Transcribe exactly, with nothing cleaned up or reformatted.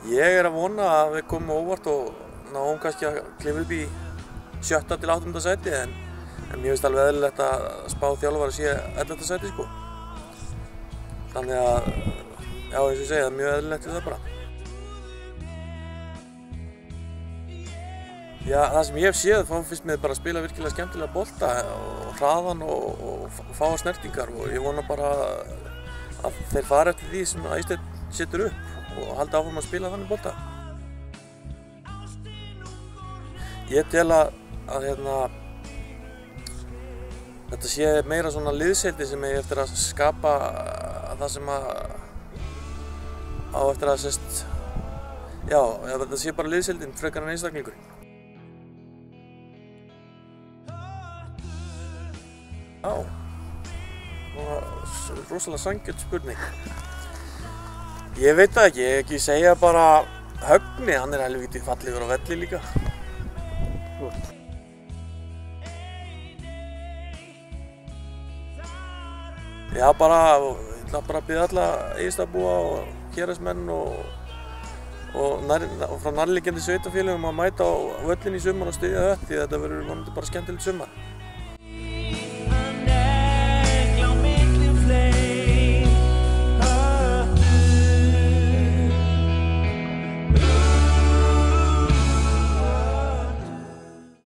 Ég er að vona að við komum óvart og náum kannski að klifra upp í sjötta til áttunda sæti en, en mér finnst alveg eðlilegt að spá þjálfari sé ellefta sæti sko. Þannig að, já eins og ég segi, það er mjög eðlilegt við það bara. Já, það sem ég hef séð, þá finnst mér bara að spila virkilega skemmtilega bolta og hraðan og, og fáa snertingar og ég vona bara að þeir fara eftir því sem Eysteinn setur upp og halda áfram að spila þannig bolta. Ég tel að, að hérna, þetta sé meira svona liðsheildi sem ég eftir að skapa það sem að á eftir að sést, já, þetta sé bara liðsheildin frekar en einstaklingurinn. Já, það var rosalega sanngjörn spurning. Ég veit það ekki, ég ekki segja bara Högni, hann er helvítið fallegur á velli líka. Já, bara, ég ætla bara að biðja alla Egilsstaðabúa og héraðsmenn og, og, nær, og frá nærliggjandi sveitarfélögum að mæta á völlinn í sumar og styðja þetta því þetta verður vonandi bara skemmtilegt sumar.